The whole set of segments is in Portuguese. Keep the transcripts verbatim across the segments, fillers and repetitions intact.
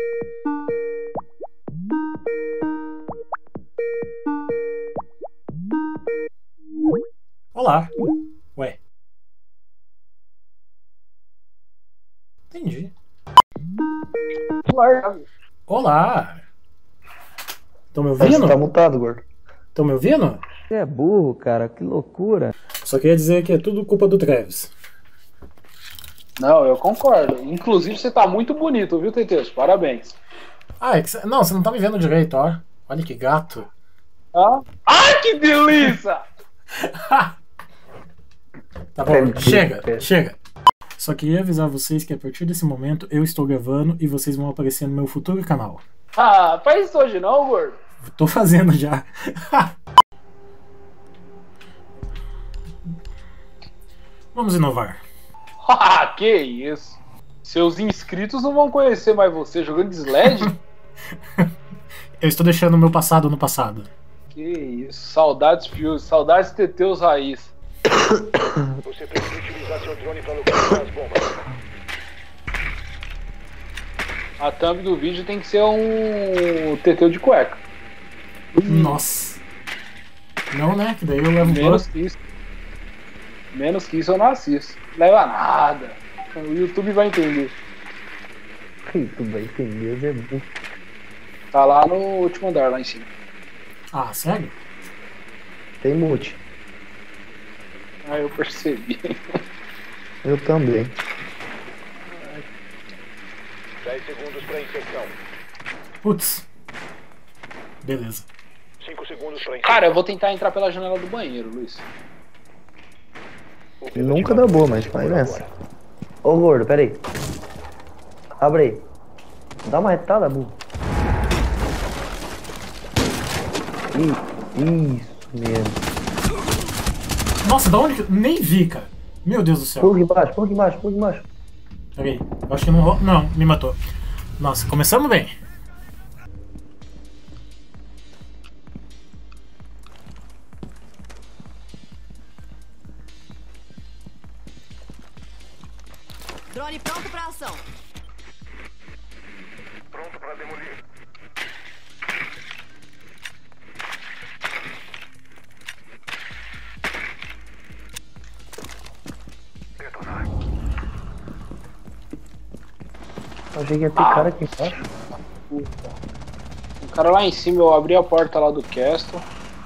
Olá. Ué. Entendi. Olá. Estão me ouvindo? Você tá mutado, gordo. Estão me ouvindo? Você é burro, cara. Que loucura. Só queria dizer que é tudo culpa do Travis. Não, eu concordo. Inclusive, você tá muito bonito, viu, Tetês? Parabéns. Ah, é que cê... Não, você não tá me vendo direito, ó. Olha que gato. Ah? Ai, que delícia! Tá bom, chega, chega. Só queria avisar vocês que a partir desse momento eu estou gravando e vocês vão aparecer no meu futuro canal. Ah, faz isso hoje não, gordo. Tô fazendo já. Vamos inovar. Ah, que isso. Seus inscritos não vão conhecer mais você jogando de sled? Eu estou deixando o meu passado no passado. Que isso. Saudades Fuse, saudades Teteus Raiz. Você precisa utilizar seu drone para localizar as bombas. A thumb do vídeo tem que ser um Teteu de cueca. Nossa. Não, né? Que daí eu levo Menos ban. que isso. Menos que isso eu não assisto. Leva nada. O YouTube vai entender. Tu vai entender, Zé burro. Tá lá no último andar, lá em cima. Ah, sério? Tem mute. Ah, eu percebi. Eu também. dez segundos para inserção. Putz. Beleza. cinco segundos para inserção. Cara, eu vou tentar entrar pela janela do banheiro, Luiz. Nunca dá boa, mas vai nessa. Ô gordo, pera aí. Abre aí. Dá uma retada, burro. Ih, isso mesmo. Nossa, da onde que... Nem vi, cara. Meu Deus do céu. Pula aqui embaixo, pula aqui embaixo, pula aqui embaixo. Peraí. Eu acho que não... ro- Não, me matou. Nossa, começamos bem. Drone pronto pra ação. Pronto para demolir. Detonar. Achei que ia ter cara aqui embaixo. Puta. O cara lá em cima, eu abri a porta lá do Castle.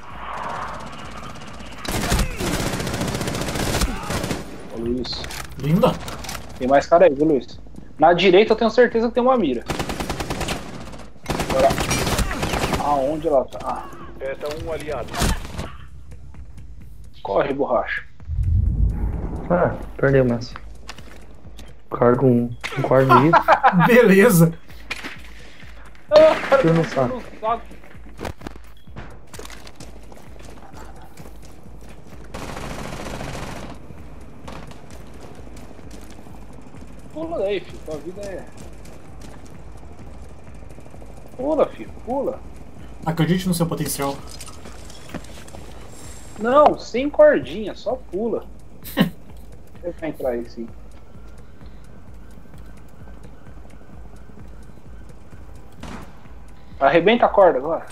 Ô, Luiz. Linda. Tem mais cara aí, viu, Luiz? Na direita eu tenho certeza que tem uma mira. Agora. Aonde ela tá? Ah, Resta um aliado. corre, borracha. Ah, perdeu, mas. Cargo um, um quarto de vida. Beleza. Ah, cara, Eu não tô saco. no saco. Pula daí, filho. Tua vida é. Pula, filho. Pula. Acredite no seu potencial. Não, sem cordinha, só pula. Deixa eu entrar aí, sim. Arrebenta a corda agora.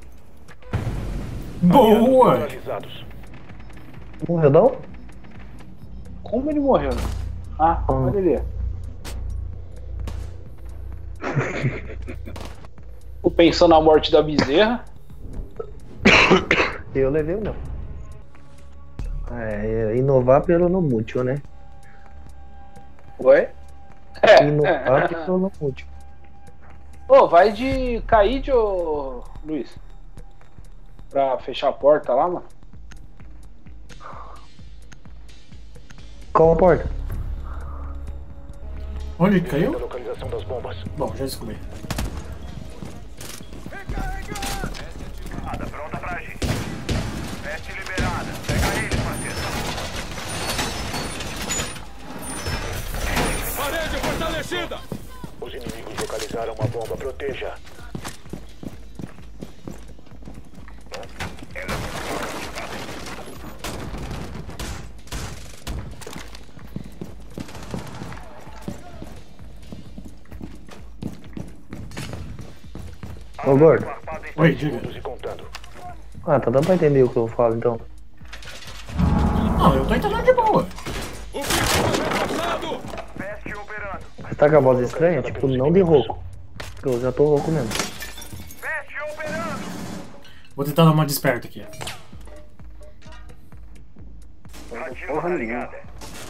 Boa. Neutralizados. Morreu não? Como ele morreu? Ah, Hum. olha ele. Tô pensando na morte da bezerra. Eu levei o meu. É, inovar pelo no mútil, né? Oi? É. Inovar pelo no mútil. Ô, vai de Caíde, ô Luiz. Pra fechar a porta lá, mano. Qual a porta? Onde que caiu? Da localização das bombas. Bom, já descobri. Nada pronta pra agir. Veste liberada. Pega eles, parceiro. Parede fortalecida! Os inimigos localizaram uma bomba. Proteja. Ô, gordo. Oi, diga. Segundos e contando. Ah, tá dando pra entender o que eu falo, então. Não, eu tô entendendo de boa. Veste operando. Você tá com a voz estranha? Tipo, não de rouco. Eu já tô rouco mesmo. Veste operando. Vou tentar dar uma desperta aqui. Radinho Porra tá nenhuma. ligada.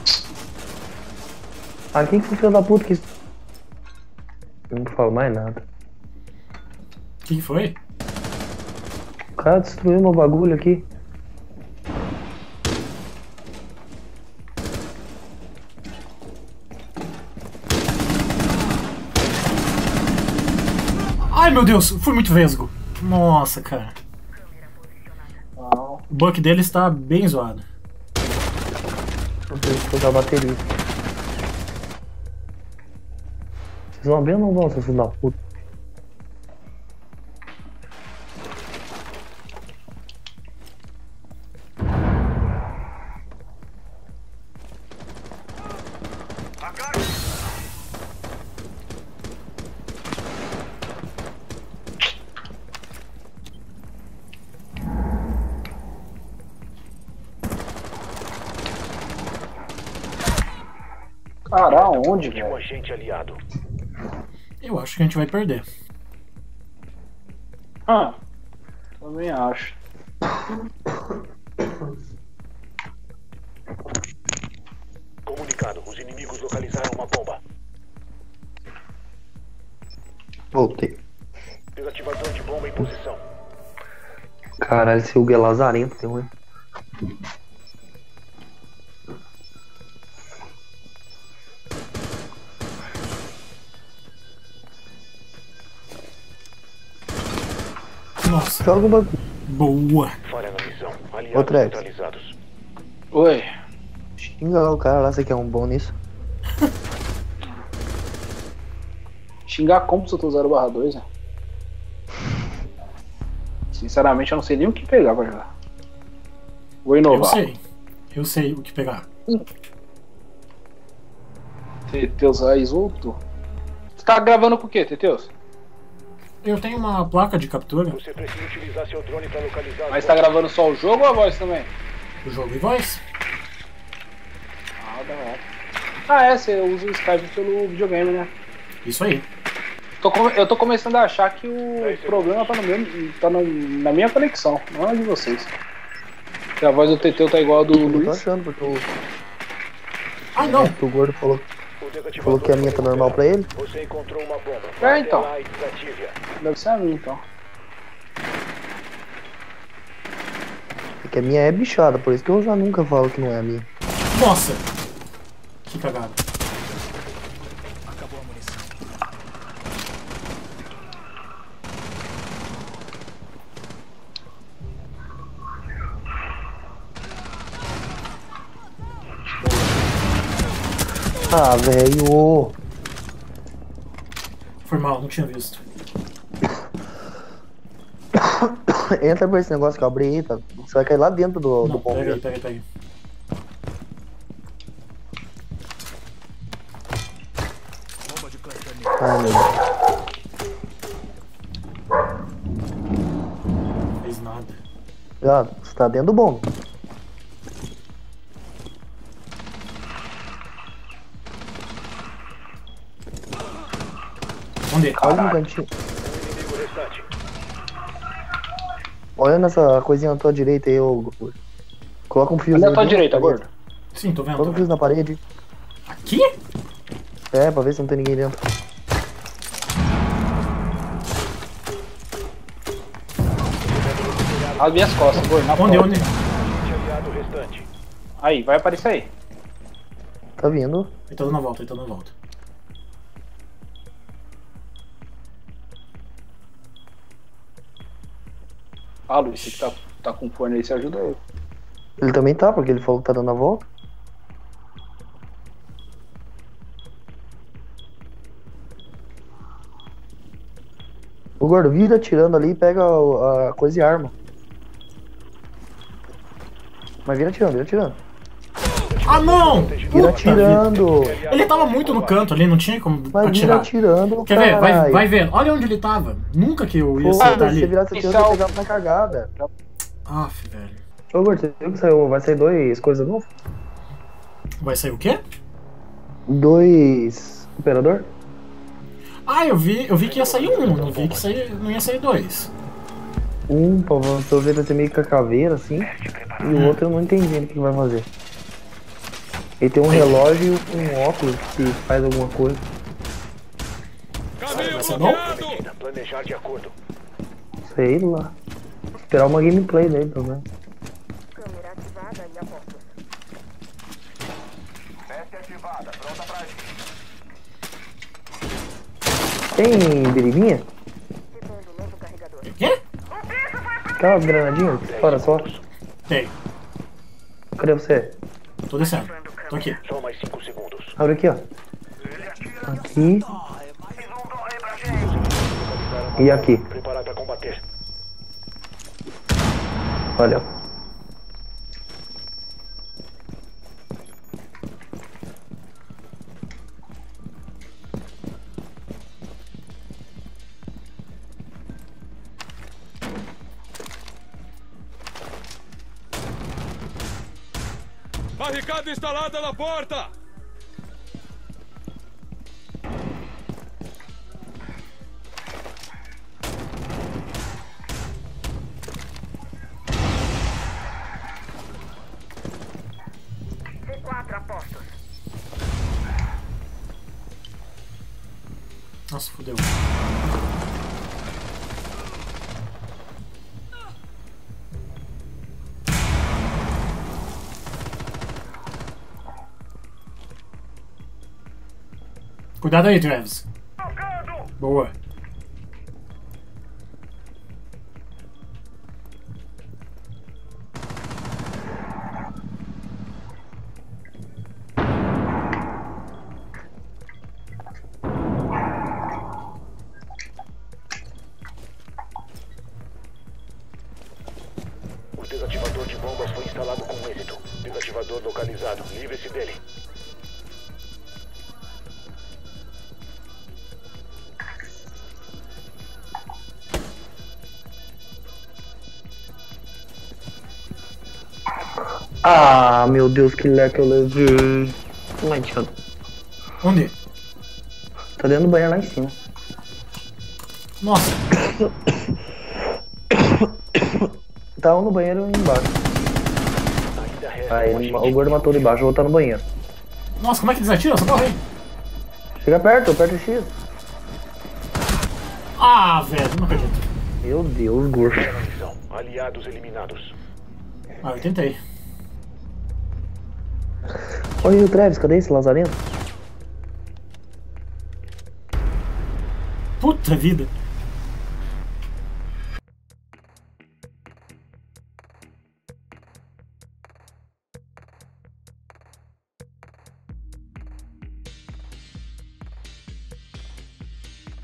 Ah, quem que foi o filho da puta que... Eu não falo mais nada. O que que foi? O cara destruiu meu bagulho aqui. Ai, meu Deus, fui muito vesgo. Nossa, cara. Não. O buck dele está bem zoado. Eu tenho que trocar a bateria. Vocês vão ver ou não vão, seus filhos da puta? Cara, aonde, Último velho? agente aliado. Eu acho que a gente vai perder. Ah, também acho. Comunicado. Os inimigos localizaram uma bomba. Voltei. Desativador de bomba em posição. Caralho, esse Hugo é lazarento, tem ruim. Nossa, Joga o bagulho. boa. Falha na missão. Aliados Outra ex. neutralizados. Oi. Xinga lá o cara lá, você que é um bom nisso. Xingar como se eu tô usando o barra dois, né? Sinceramente, eu não sei nem o que pegar pra jogar. Vou Eu inovar. sei. Eu sei o que pegar. Teteus Raiz voltou. Você tá gravando com o quê, Teteus? Eu tenho uma placa de captura, Você precisa utilizar seu drone para localizar. Mas tá gravando só o jogo ou a voz também? o jogo e voz. Ah, da hora. Ah, é, você usa o Skype pelo videogame, né? Isso aí. Tô come- Eu tô começando a achar que o problema tá, no meu, tá no- na minha conexão, não é de vocês. Que a voz do Teteu tá igual a do Eu tô Luiz. achando, porque o, Ai, não. o gordo falou, O desativador falou que a minha tá normal pra ele. Você encontrou uma bomba. É, Vá até então. lá e desative-a. Deve ser a minha, então. É que a minha é bichada, por isso que eu já nunca falo que não é a minha. Nossa. Que cagada. Ah, velho. Foi mal, não tinha visto. Entra por esse negócio que eu abri aí, tá? Você vai cair lá dentro do, do Não, bombo. pega aí, pega aí, pega aí. Ai, meu Deus. Não fez nada. Já, você tá dentro do bombo. Onde? Olha no cantinho. Inimigo restante. Olha nessa coisinha na tua direita aí, ô gordo. Coloca um fiozinho. Olha a tua bem na direita, parede. gordo. Sim, tô vendo. Coloca Tô um fio vendo. na parede. Aqui? É, pra ver se não tem ninguém dentro. As minhas costas, gordo. Na Onde, porta. onde? Agente aliado restante. Aí, vai aparecer aí. Tá vindo. Ele tá dando a volta, ele tá dando a volta. Ah, Luiz, você que tá, tá com fone aí, você ajuda eu. Ele também tá, porque ele falou que tá dando a volta. O gordo, vira atirando ali e pega a, a coisa e arma. Mas vira atirando, vira atirando. Ah, não! Vira Puta atirando. vida. Ele tava muito no canto ali, não tinha como Vai atirar. vira atirando, Quer ver? Vai, caralho. vai vendo. Olha onde ele tava. Nunca que eu ia Pô, acertar se você ali. virasse aqui, eu ia pegar na cagada. Aff, velho. Ô, Gordo, você viu que saiu, vai sair dois coisas novas? Vai sair o quê? Dois operador? Ah, eu vi, eu vi que ia sair um, não vi que sair, não ia sair dois. Um, pô, pelo jeito vai ser meio que a caveira, assim. E o outro eu não entendi o que vai fazer. Ele tem um relógio e um óculos que faz alguma coisa. Vai ser bom? Planejar de acordo. Sei lá. Esperar uma gameplay dele, pelo menos. Câmera ativada e apostos. Veste ativada, pronta pra agir. Tem biribinha? Ativando novo carregador. O quê? Aquela granadinha? Fora só. Tem. Cadê você? Tô descendo. Tô aqui. Só mais cinco segundos. Abre aqui, ó. Aqui. E aqui. Preparar pra combater. Olha. Barricada instalada na porta! C quatro apostos. Nossa, fodeu. Cuidado aí, Travis. Boa. O desativador de bombas foi instalado com êxito. Desativador localizado. Livre-se dele. Ah, meu Deus, que leque eu levei. Não adianta. Onde? Tá dentro do banheiro lá em cima. Nossa. Tá um no banheiro e um embaixo. Ainda resta Ah, um ele, agente. o gordo matou de baixo, o outro tá no banheiro. Nossa, como é que desatira essa porra aí? Chega perto, aperta o X. Ah, velho, não acredito. Meu Deus, gordo. Bela missão. Aliados eliminados. Ah, eu tentei. Olha o Travis, cadê esse lazarento? Puta vida.